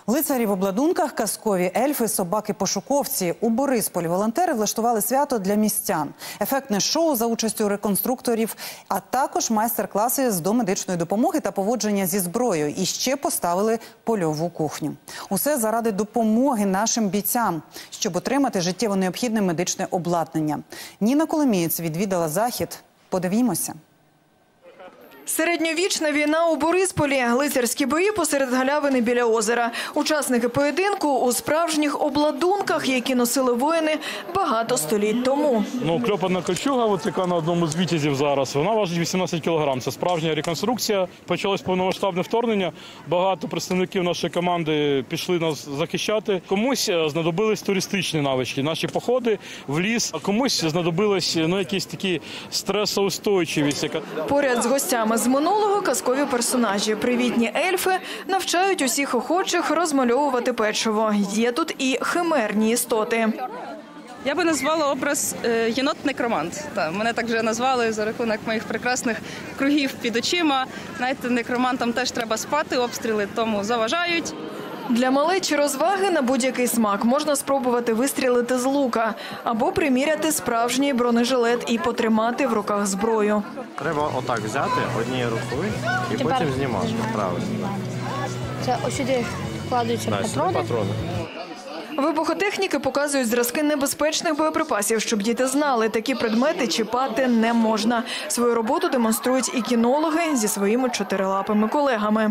Лицарі в обладунках, казкові ельфи, собаки-пошуковці. У Борисполі волонтери влаштували свято для містян. Ефектне шоу за участю реконструкторів, а також майстер-класи з домедичної допомоги та поводження зі зброєю. І ще поставили польову кухню. Усе заради допомоги нашим бійцям, щоб отримати життєво необхідне медичне обладнання. Ніна Коломієць відвідала захід. Подивімося. Середньовічна війна у Борисполі. Лицарські бої посеред галявини біля озера. Учасники поєдинку у справжніх обладунках, які носили воїни багато століть тому. Кльопана кольчуга, яка на одному з вітязів зараз, вона важить 18 кг. Це справжня реконструкція. Почалось повномасштабне вторгнення. Багато представників нашої команди пішли нас захищати. Комусь знадобились туристичні навички, наші походи в ліс. А комусь знадобились якісь такі стресоустойчивість. Поряд з гостями з минулого казкові персонажі. Привітні ельфи навчають усіх охочих розмальовувати печиво. Є тут і химерні істоти. Я би назвала образ єнот-некромант. Мене так вже назвали за рахунок моїх прекрасних кругів під очима. Знаєте, некромантам теж треба спати, обстріли тому заважають. Для малечі розваги на будь-який смак можна спробувати вистрілити з лука або приміряти справжній бронежилет і потримати в руках зброю. Треба отак взяти однією рукою і потім знімати. Правильно. Це ось сюди вкладаються патрони. Вибухотехніки показують зразки небезпечних боєприпасів, щоб діти знали, такі предмети чіпати не можна. Свою роботу демонструють і кінологи зі своїми чотирилапими колегами.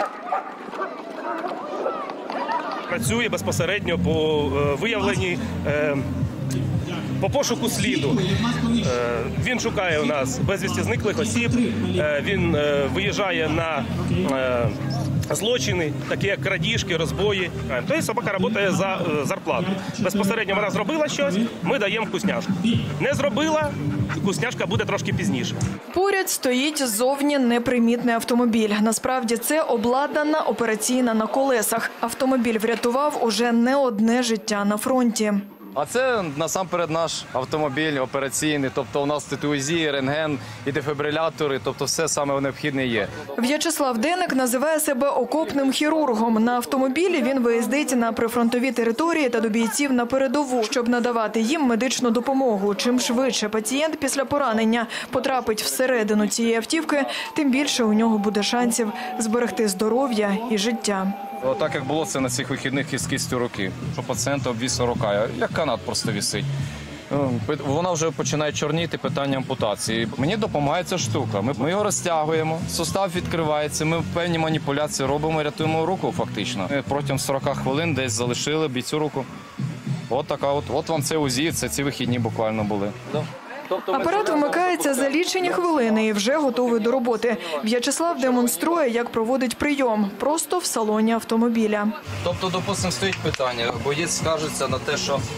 Працює безпосередньо по виявленні, по пошуку сліду. Він шукає у нас безвісті зниклих осіб, він виїжджає на злочини, такі як крадіжки, розбої. Тобто собака працює за зарплату. Безпосередньо вона зробила щось, ми даємо вкусняшку. Не зробила, вкусняшка буде трошки пізніше. Поряд стоїть ззовні непримітний автомобіль. Насправді це обладнана операційна на колесах. Автомобіль врятував уже не одне життя на фронті. А це насамперед наш автомобіль операційний, тобто у нас тут УЗІ, рентген і дефібрилятори, тобто все саме необхідне є. В'ячеслав Деник називає себе окопним хірургом. На автомобілі він виїздить на прифронтові території та до бійців на передову, щоб надавати їм медичну допомогу. Чим швидше пацієнт після поранення потрапить всередину цієї автівки, тим більше у нього буде шансів зберегти здоров'я і життя. Так як було це на цих вихідних із кістю руки, що пацієнт обвіз рука, як канат просто висить. Вона вже починає чорніти, питання ампутації. Мені допомагає ця штука. Ми його розтягуємо, сустав відкривається, ми певні маніпуляції робимо, рятуємо руку фактично. Ми протягом 40 хвилин десь залишили бійцю руку. От вам це УЗІ, це ці вихідні буквально були. Апарат вмикається за лічені хвилини і вже готовий до роботи. В'ячеслав демонструє, як проводить прийом, просто в салоні автомобіля. Тобто, допустимо, стоїть питання, боєць скаржиться на те, що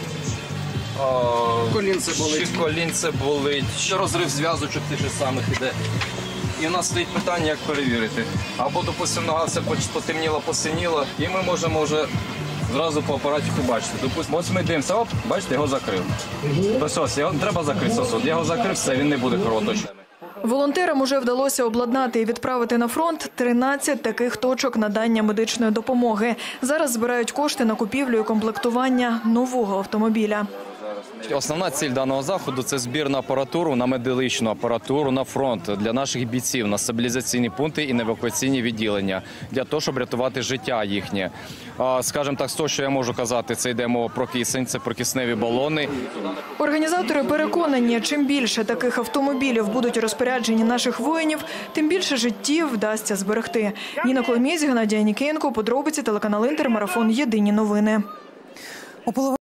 колінце болить, що розрив зв'язочок тих же самих іде. І в нас стоїть питання, як перевірити. Або, допустимо, нога все потемніла, посиніла, і ми можемо вже зразу по апараті побачити. Допустимо, ось ми дивимося, бачите, його закрив. Ось, його треба закрити сосуд. Я його закрив, все, він не буде кровоточити. Волонтерам уже вдалося обладнати і відправити на фронт 13 таких точок надання медичної допомоги. Зараз збирають кошти на купівлю і комплектування нового автомобіля. Основна ціль даного заходу – це збір на апаратуру, на медичну апаратуру, на фронт для наших бійців, на стабілізаційні пункти і на евакуаційні відділення, для того, щоб рятувати життя їхнє. Скажімо так, з того, що я можу казати, це йде мова про кисень, це про кисневі балони. Організатори переконані, чим більше таких автомобілів будуть у розпорядженні наших воїнів, тим більше життів вдасться зберегти. Ніна Коломієць, Геннадій Анікієнко, подробиці, телеканал Інтер, марафон «Єдині новини».